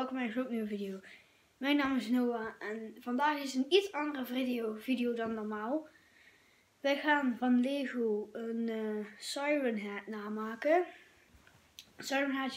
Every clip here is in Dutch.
welkom bij een gloednieuwe video. Mijn naam is Noah en vandaag is een iets andere video dan normaal. Wij gaan van Lego een Siren Head namaken. Siren Head,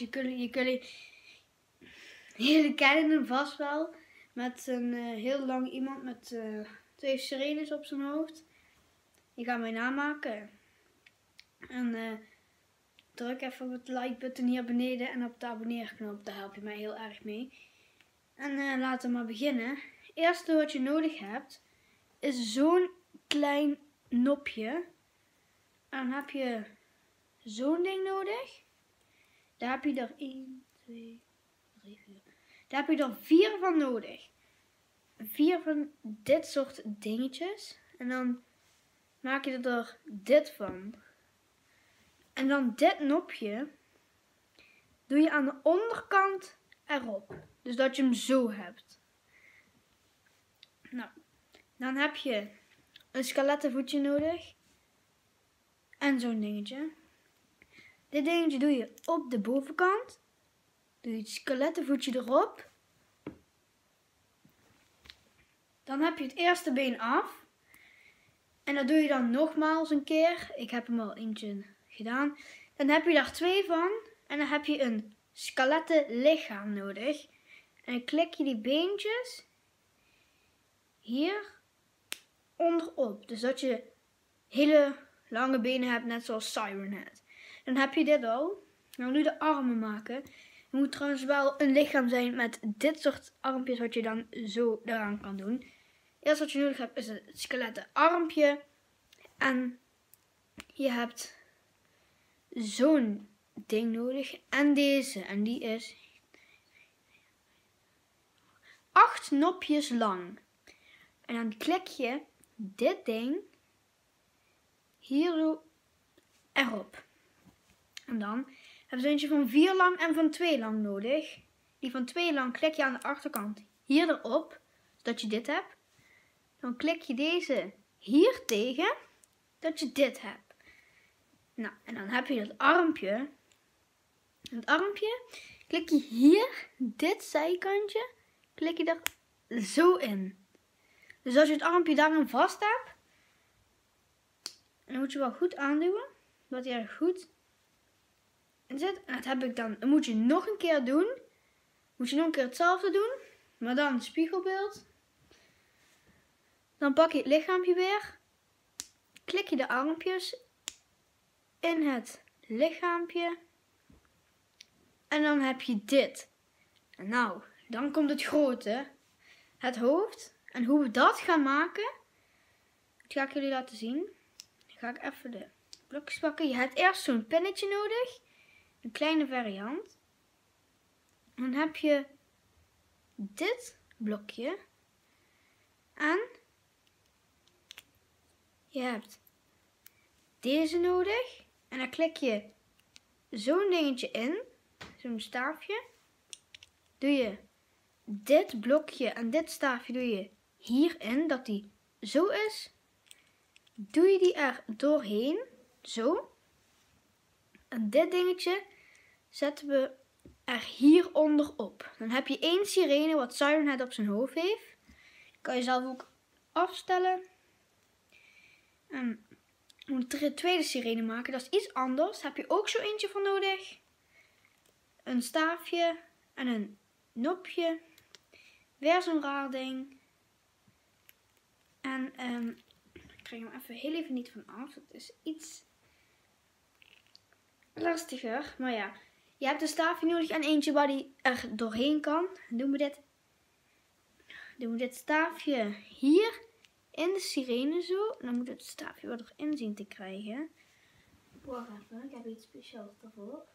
jullie kennen hem vast wel. Met een heel lang iemand met 2 sirenes op zijn hoofd. Die gaan wij namaken. En druk even op het like button hier beneden en op de abonneerknop, daar help je mij heel erg mee. En laten we maar beginnen. Het eerste wat je nodig hebt is zo'n klein nopje. En dan heb je zo'n ding nodig. Daar heb je er 1, 2, 3, 4. Daar heb je er 4 van nodig. 4 van dit soort dingetjes. En dan maak je er dit van. En dan dit nopje doe je aan de onderkant erop. Dus dat je hem zo hebt. Nou, dan heb je een skelettenvoetje nodig. En zo'n dingetje. Dit dingetje doe je op de bovenkant. Doe je het skelettenvoetje erop. Dan heb je het eerste been af. En dat doe je dan nogmaals een keer. Ik heb hem al eentje gedaan. Dan heb je daar 2 van. En dan heb je een skelettenlichaam nodig. En dan klik je die beentjes hier onderop. Dus dat je hele lange benen hebt, net zoals Siren Head. Dan heb je dit al. Dan nu de armen maken. Het moet trouwens wel een lichaam zijn met dit soort armpjes wat je dan zo eraan kan doen. Eerst wat je nodig hebt is een skelettenarmpje. En je hebt zo'n ding nodig. En deze. En die is 8 nopjes lang. En dan klik je dit ding hier zo erop. En dan heb je eentje van 4 lang en van 2 lang nodig. Die van 2 lang klik je aan de achterkant hier erop. Zodat je dit hebt. Dan klik je deze hier tegen. Dat je dit hebt. Nou, en dan heb je dat armpje. Het armpje klik je hier, dit zijkantje, klik je er zo in. Dus als je het armpje daarin vast hebt, dan moet je wel goed aanduwen, dat hij er goed in zit. En dat heb ik dan moet je nog een keer doen. Moet je nog een keer hetzelfde doen, maar dan spiegelbeeld. Dan pak je het lichaampje weer, klik je de armpjes in het lichaampje. En dan heb je dit. En nou, dan komt het grote. Het hoofd. En hoe we dat gaan maken, dat ga ik jullie laten zien. Dan ga ik even de blokjes pakken. Je hebt eerst zo'n pinnetje nodig. Een kleine variant. Dan heb je dit blokje. En je hebt deze nodig. En dan klik je zo'n dingetje in. Zo'n staafje. Doe je dit blokje en dit staafje doe je hierin, dat die zo is. Doe je die er doorheen, zo. En dit dingetje zetten we er hieronder op. Dan heb je 1 sirene wat Siren Head op zijn hoofd heeft. Kan je zelf ook afstellen. En je moet de tweede sirene maken, dat is iets anders. Daar heb je ook zo eentje van nodig. Een staafje en een nopje. Weer zo'n raar ding. En ik krijg hem heel even niet van af. Het is iets lastiger. Maar ja, je hebt een staafje nodig en eentje waar die er doorheen kan. Dan doen we dit staafje hier in de sirene zo. En dan moet het staafje wel erin zien te krijgen. Wacht even, ik heb iets speciaals daarvoor.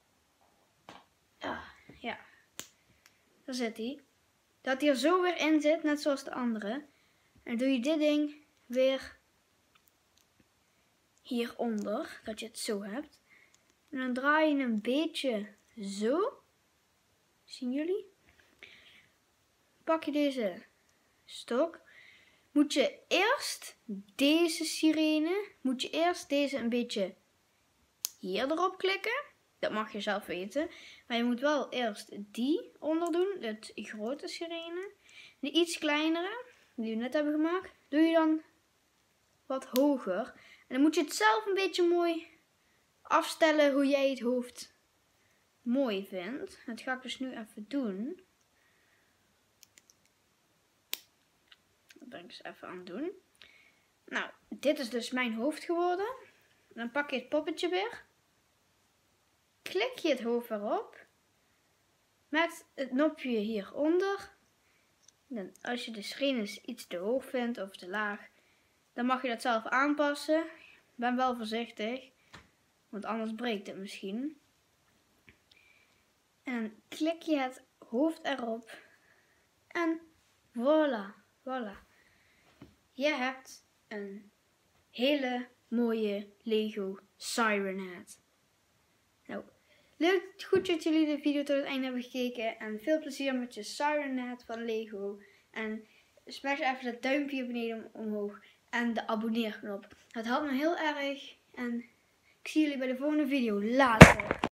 Ja, daar zit hij. Dat hij er zo weer in zit, net zoals de andere. En dan doe je dit ding weer hieronder, dat je het zo hebt. En dan draai je een beetje zo. Zien jullie? Pak je deze stok. Moet je eerst deze sirene, een beetje hier erop klikken. Dat mag je zelf weten. Maar je moet wel eerst die onder doen. Het grote sirene. De iets kleinere, die we net hebben gemaakt, doe je dan wat hoger. En dan moet je het zelf een beetje mooi afstellen hoe jij het hoofd mooi vindt. Dat ga ik dus nu even doen. Dat ben ik dus even aan het doen. Nou, dit is dus mijn hoofd geworden. Dan pak je het poppetje weer. Klik je het hoofd weer op. Met het knopje hieronder. Dan, als je de sirenes iets te hoog vindt of te laag, dan mag je dat zelf aanpassen. Ben wel voorzichtig, want anders breekt het misschien. En dan klik je het hoofd erop. En voilà, voilà. Je hebt een hele mooie Lego Siren Head. Nou, leuk, goed dat jullie de video tot het einde hebben gekeken. En veel plezier met je Siren Head van Lego. En smash even dat duimpje beneden omhoog. En de abonneerknop. Dat helpt me heel erg. En ik zie jullie bij de volgende video. Later.